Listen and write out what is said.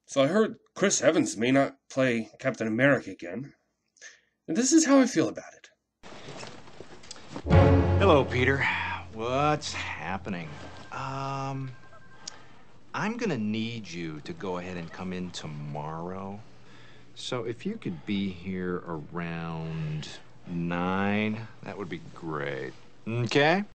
So I heard Chris Evans may not play Captain America again. And this is how I feel about it. Hello, Peter. What's happening? I'm gonna need you to go ahead and come in tomorrow. So if you could be here around 9, that would be great. Okay?